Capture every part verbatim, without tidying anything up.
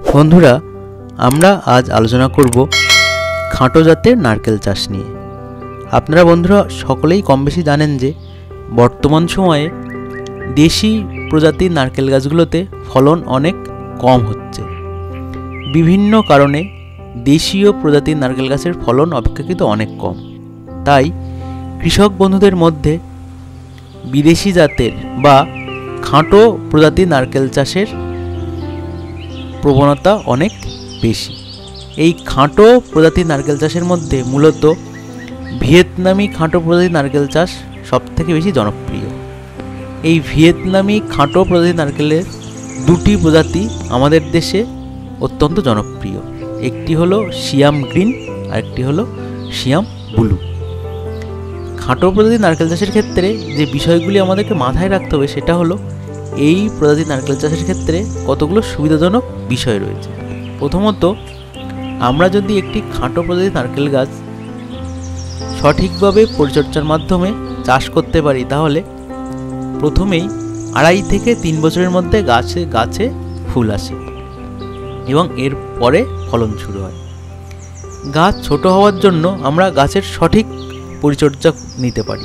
বন্ধুরা, আমরা আজ আলোচনা করব খাঁটো জাতের নারকেল চাষ নিয়ে। আপনারা বন্ধুরা সকলেই কম বেশি জানেন যে বর্তমান সময়ে দেশি প্রজাতির নারকেল গাছগুলোতে ফলন অনেক কম হচ্ছে। বিভিন্ন কারণে দেশীয় প্রজাতির নারকেল গাছের ফলন অপেক্ষাকৃত অনেক কম। তাই কৃষক বন্ধুদের মধ্যে বিদেশি জাতের বা খাঁটো প্রজাতির নারকেল চাষের প্রবণতা অনেক বেশি। এই খাঁটো প্রজাতির নারকেল চাষের মধ্যে মূলত ভিয়েতনামি খাঁটো প্রজাতির নারকেল চাষ সবথেকে বেশি জনপ্রিয়। এই ভিয়েতনামি খাঁটো প্রজাতির নারকেলের দুটি প্রজাতি আমাদের দেশে অত্যন্ত জনপ্রিয়। একটি হলো সিয়াম গ্রিন আর একটি হলো সিয়াম ব্লু। খাঁটো প্রজাতির নারকেল চাষের ক্ষেত্রে যে বিষয়গুলি আমাদেরকে মাথায় রাখতে হবে সেটা হলো এই প্রজাতির নারকেল চাষের ক্ষেত্রে কতগুলো সুবিধাজনক বিষয় রয়েছে। প্রথমত, আমরা যদি একটি খাঁটো প্রজাতির নারকেল গাছ সঠিকভাবে পরিচর্যার মাধ্যমে চাষ করতে পারি তাহলে প্রথমেই আড়াই থেকে তিন বছরের মধ্যে গাছে গাছে ফুল আসে এবং এর পরে ফলন শুরু হয়। গাছ ছোট হওয়ার জন্য আমরা গাছের সঠিক পরিচর্যা নিতে পারি।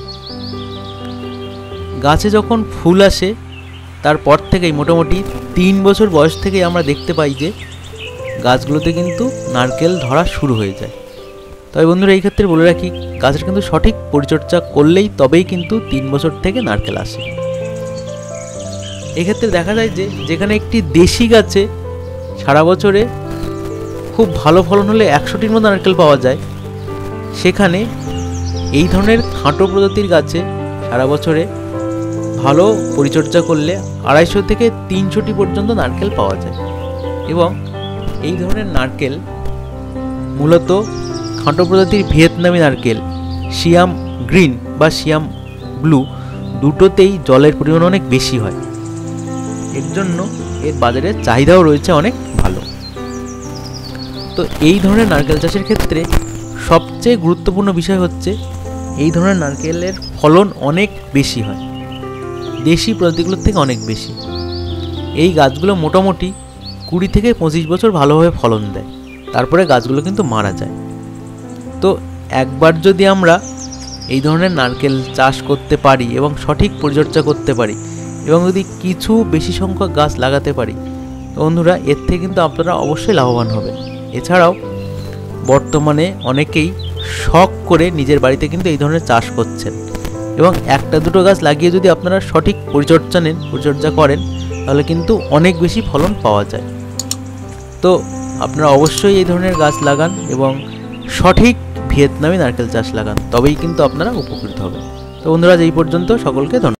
গাছে যখন ফুল আসে তারপর থেকেই মোটামুটি তিন বছর বয়স থেকেই আমরা দেখতে পাই যে গাছগুলোতে কিন্তু নারকেল ধরা শুরু হয়ে যায়। তবে বন্ধুরা, এই ক্ষেত্রে বলে রাখি, গাছের কিন্তু সঠিক পরিচর্যা করলেই তবেই কিন্তু তিন বছর থেকে নারকেল আসে। এক্ষেত্রে দেখা যায় যে যেখানে একটি দেশি গাছে সারা বছরে খুব ভালো ফলন হলে একশোটির মতো নারকেল পাওয়া যায়, সেখানে এই ধরনের খাঁটো প্রজাতির গাছে সারা বছরে ভালো পরিচর্যা করলে আড়াইশো থেকে তিনশোটি পর্যন্ত নারকেল পাওয়া যায়। এবং এই ধরনের নারকেল মূলত খাঁটো প্রজাতির ভিয়েতনামি নারকেল সিয়াম গ্রিন বা সিয়াম ব্লু দুটোতেই জলের পরিমাণ অনেক বেশি হয়। এর জন্য এর বাজারে চাহিদাও রয়েছে অনেক ভালো। তো এই ধরনের নারকেল চাষের ক্ষেত্রে সবচেয়ে গুরুত্বপূর্ণ বিষয় হচ্ছে এই ধরনের নারকেলের ফলন অনেক বেশি হয়, দেশি প্রজাতিগুলোর থেকে অনেক বেশি। এই গাছগুলো মোটামুটি কুড়ি থেকে পঁচিশ বছর ভালোভাবে ফলন দেয়, তারপরে গাছগুলো কিন্তু মারা যায়। তো একবার যদি আমরা এই ধরনের নারকেল চাষ করতে পারি এবং সঠিক পরিচর্যা করতে পারি এবং যদি কিছু বেশি সংখ্যক গাছ লাগাতে পারি, তো বন্ধুরা এর থেকে কিন্তু আপনারা অবশ্যই লাভবান হবেন। এছাড়াও বর্তমানে অনেকেই শখ করে নিজের বাড়িতে কিন্তু এই ধরনের চাষ করছেন এবং একটা দুটো গাছ লাগিয়ে যদি আপনারা সঠিক পরিচর্যা নেন, পরিচর্যা করেন, তাহলে কিন্তু অনেক বেশি ফলন পাওয়া যায়। তো আপনারা অবশ্যই এই ধরনের গাছ লাগান এবং সঠিক ভিয়েতনামি নারকেল চাষ লাগান, তবেই কিন্তু আপনারা উপকৃত হবেন। তো বন্ধুরা, এই পর্যন্ত সকলকে ধন্যবাদ।